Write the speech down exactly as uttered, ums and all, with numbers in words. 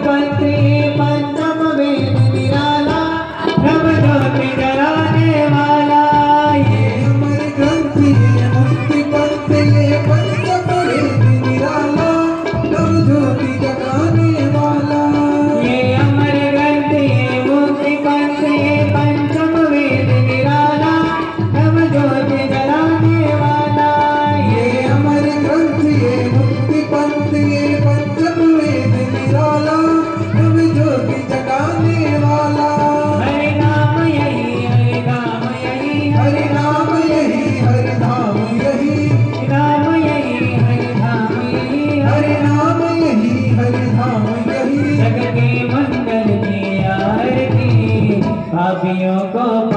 पंथ ये पंचम वेद निराला, ब्रह्म ज्योति जलाने वाला। ये अमर ग्रंथ ये मुक्ति पंथ ये पंचम वेद निराला, ब्रह्म ज्योति जगाने वाला। ये अमर ग्रंथ ये मुक्ति पंथ ये पंचम वेद निराला, ब्रह्म ज्योति जलाने वाला। ये अमर ग्रंथ ये मुक्ति पंथ ये पंचम वेद निराला, ब्रह्म ज्योति जगाने वाला। हरि नाम यही हरि नाम यही हरि नाम यही हरि धाम यही, नाम यही हरि धाम यही, हरि नाम यही हरि धाम यही। जग के मंगल की आरती, पापियों को